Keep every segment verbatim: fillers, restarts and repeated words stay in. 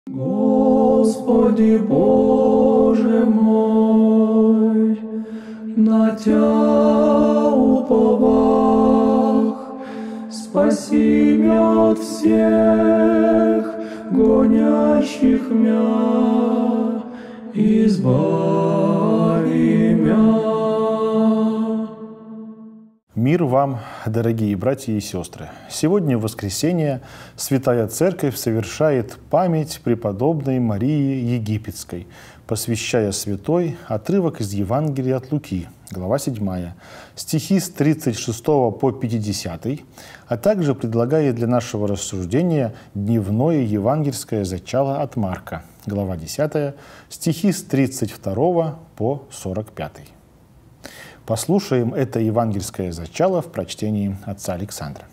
Господи Боже мой, на Тя уповах, спаси мя от всех гонящих мя, избави мя. Мир вам, дорогие братья и сестры! Сегодня, в воскресенье, Святая Церковь совершает память преподобной Марии Египетской, посвящая святой отрывок из Евангелия от Луки, глава седьмая, стихи с тридцать шестого по пятидесятый, а также предлагает для нашего рассуждения дневное евангельское зачало от Марка, глава десятая, стихи с тридцать второго по сорок пятый. Послушаем это евангельское зачало в прочтении отца Александра.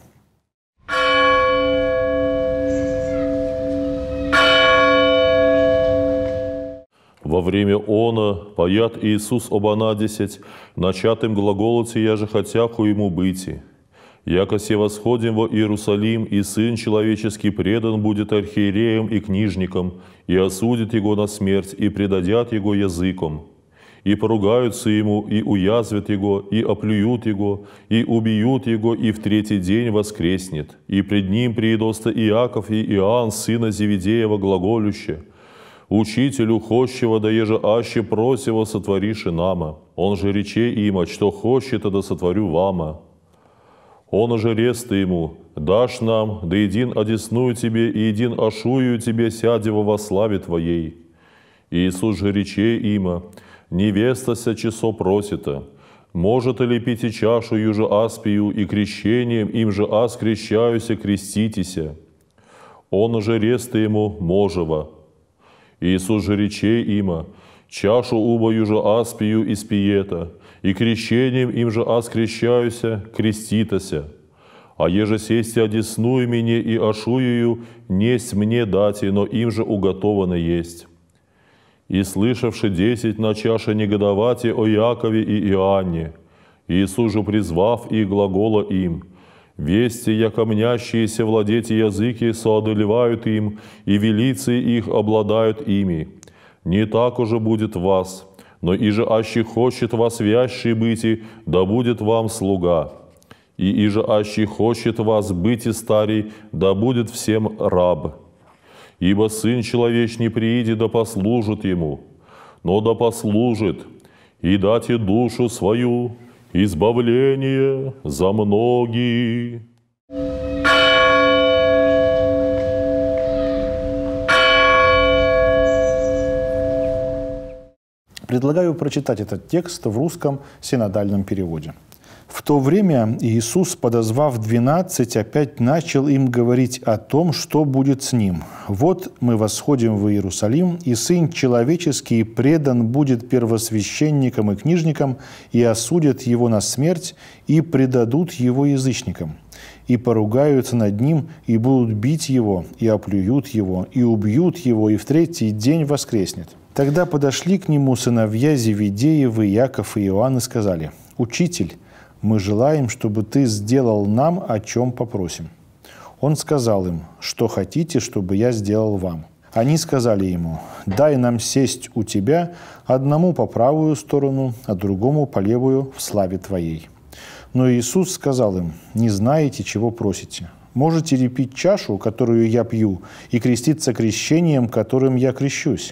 Во время она паят Иисус оба десять, начатым глаголоте я же хотяху ему быти. Яко се восходим во Иерусалим, и Сын Человеческий предан будет архиереям и книжникам, и осудит его на смерть, и предадят его языком. И поругаются ему, и уязвят его, и оплюют его, и убьют его, и в третий день воскреснет. И пред ним приидоста Иаков и Иоанн, сына Зеведеева, глаголюще: «Учителю, хощего, да еже аще просево сотвориши нама. Он же рече има, что хощета, да сотворю вама. Он же реста ему: дашь нам, да един одесную тебе, и един ашую тебе, сядева во славе твоей. Иисус же рече има: невеста ся часо просита, может ли пить чашу юже аспию, и крещением им же аз крещаюся, креститеся. Он же реста ему: можева. Иисус же рече има: чашу уба юже аспию испиета, и крещением им же аз крещаюся, креститася. А еже сесть одесную мне и ашуюю, несть мне дати, но им же уготовано есть. И слышавши десять на чаше негодовати о Якове и Иоанне, Иисус же призвав их глагола им: «Вести, яко мнящиеся владеть языки соодолевают им, и велицы их обладают ими. Не так уже будет вас, но иже аще хочет вас вящий быти, да будет вам слуга. И иже аще хочет вас быти старей, да будет всем раб. Ибо Сын Человечный прииди, да послужит Ему, но да послужит, и дате душу свою, избавление за многие». Предлагаю прочитать этот текст в русском синодальном переводе. «В то время Иисус, подозвав двенадцать, опять начал им говорить о том, что будет с Ним. Вот мы восходим в Иерусалим, и Сын Человеческий предан будет первосвященникам и книжникам, и осудят Его на смерть, и предадут Его язычникам. И поругаются над Ним, и будут бить Его, и оплюют Его, и убьют Его, и в третий день воскреснет. Тогда подошли к Нему сыновья Зеведеевы, Яков и Иоанн, и сказали: «Учитель, мы желаем, чтобы Ты сделал нам, о чем попросим». Он сказал им: «Что хотите, чтобы я сделал вам?» Они сказали Ему: «Дай нам сесть у Тебя, одному по правую сторону, а другому по левую в славе Твоей». Но Иисус сказал им: «Не знаете, чего просите. Можете ли пить чашу, которую я пью, и креститься крещением, которым я крещусь?»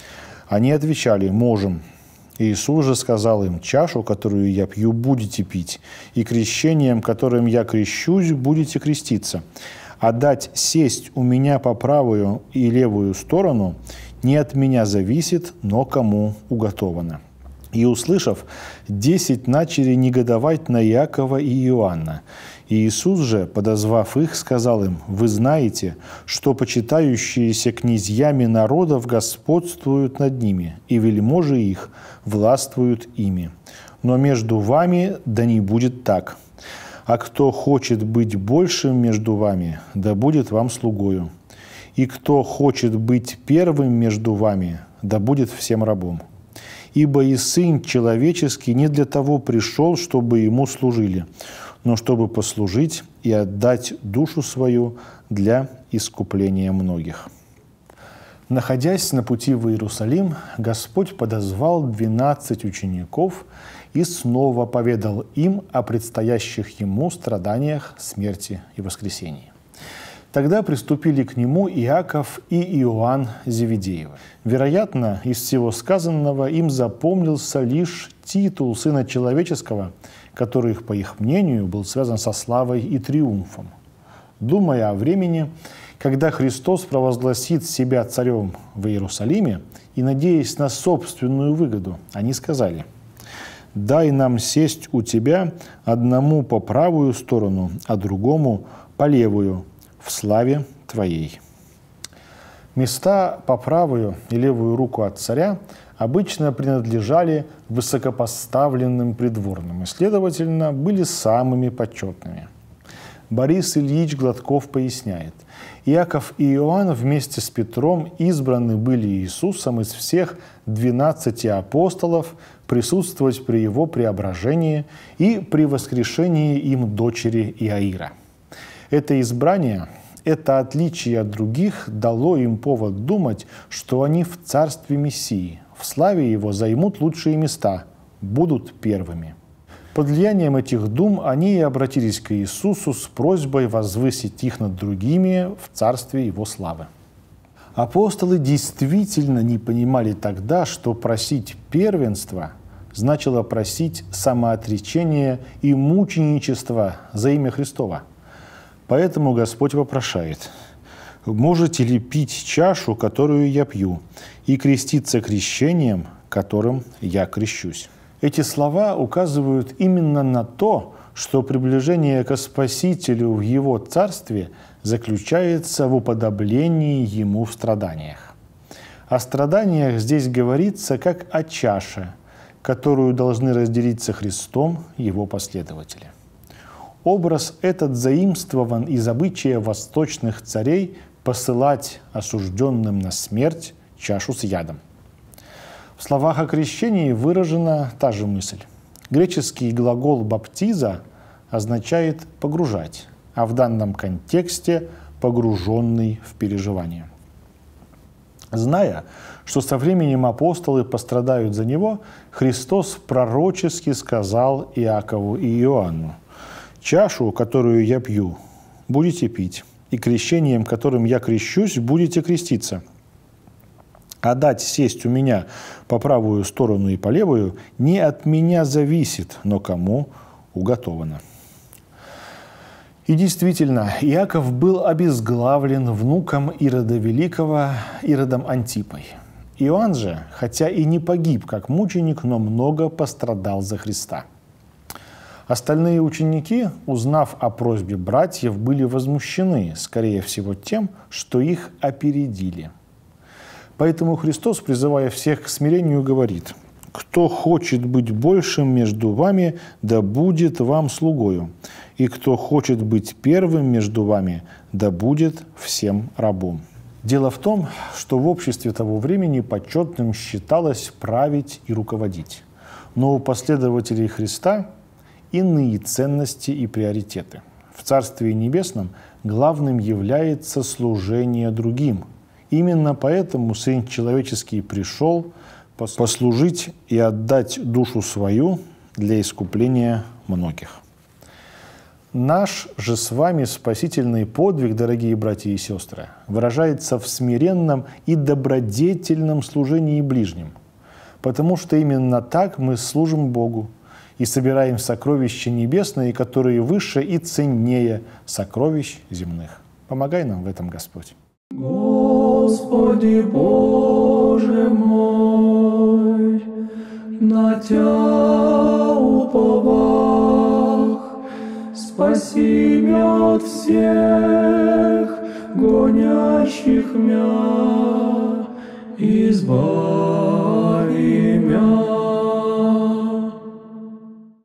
Они отвечали: «Можем». Иисус же сказал им: «Чашу, которую я пью, будете пить, и крещением, которым я крещусь, будете креститься. А дать сесть у меня по правую и левую сторону не от меня зависит, но кому уготовано». И, услышав, десять начали негодовать на Иакова и Иоанна. И Иисус же, подозвав их, сказал им: «Вы знаете, что почитающиеся князьями народов господствуют над ними, и вельможи их властвуют ими. Но между вами да не будет так. А кто хочет быть большим между вами, да будет вам слугою. И кто хочет быть первым между вами, да будет всем рабом. Ибо и Сын Человеческий не для того пришел, чтобы Ему служили, но чтобы послужить и отдать душу свою для искупления многих». Находясь на пути в Иерусалим, Господь подозвал двенадцать учеников и снова поведал им о предстоящих Ему страданиях, смерти и воскресении. Тогда приступили к Нему Иаков и Иоанн Зеведеевы. Вероятно, из всего сказанного им запомнился лишь титул Сына Человеческого, который, по их мнению, был связан со славой и триумфом. Думая о времени, когда Христос провозгласит себя царем в Иерусалиме, и надеясь на собственную выгоду, они сказали: «Дай нам сесть у Тебя одному по правую сторону, а другому по левую, в славе Твоей». Места по правую и левую руку от царя обычно принадлежали высокопоставленным придворным и, следовательно, были самыми почетными. Борис Ильич Гладков поясняет: Иаков и Иоанн вместе с Петром избраны были Иисусом из всех двенадцати апостолов присутствовать при Его преображении и при воскрешении им дочери Иаира. Это избрание, это отличие от других дало им повод думать, что они в царстве Мессии, в славе Его займут лучшие места, будут первыми. Под влиянием этих дум они и обратились к Иисусу с просьбой возвысить их над другими в царстве Его славы. Апостолы действительно не понимали тогда, что просить первенства значило просить самоотречения и мученичества за имя Христово. Поэтому Господь вопрошает: «Можете ли пить чашу, которую я пью, и креститься крещением, которым я крещусь?» Эти слова указывают именно на то, что приближение ко Спасителю в Его Царстве заключается в уподоблении Ему в страданиях. О страданиях здесь говорится как о чаше, которую должны разделить со Христом Его последователи. Образ этот заимствован из обычая восточных царей посылать осужденным на смерть чашу с ядом. В словах о крещении выражена та же мысль. Греческий глагол «баптиза» означает «погружать», а в данном контексте «погруженный в переживание». Зная, что со временем апостолы пострадают за него, Христос пророчески сказал Иакову и Иоанну: «Чашу, которую я пью, будете пить, и крещением, которым я крещусь, будете креститься. А дать сесть у меня по правую сторону и по левую не от меня зависит, но кому уготовано». И действительно, Иаков был обезглавлен внуком Ирода Великого, Иродом Антипой. Иоанн же, хотя и не погиб как мученик, но много пострадал за Христа. Остальные ученики, узнав о просьбе братьев, были возмущены, скорее всего, тем, что их опередили. Поэтому Христос, призывая всех к смирению, говорит: «Кто хочет быть большим между вами, да будет вам слугою, и кто хочет быть первым между вами, да будет всем рабом». Дело в том, что в обществе того времени почетным считалось править и руководить. Но у последователей Христа иные ценности и приоритеты. В Царстве Небесном главным является служение другим. Именно поэтому Сын Человеческий пришел послужить и отдать душу свою для искупления многих. Наш же с вами спасительный подвиг, дорогие братья и сестры, выражается в смиренном и добродетельном служении ближним, потому что именно так мы служим Богу и собираем сокровища небесные, которые выше и ценнее сокровищ земных. Помогай нам в этом, Господь. Господи Боже мой, на Тя уповах, спаси мя от всех гонящих мя, избавь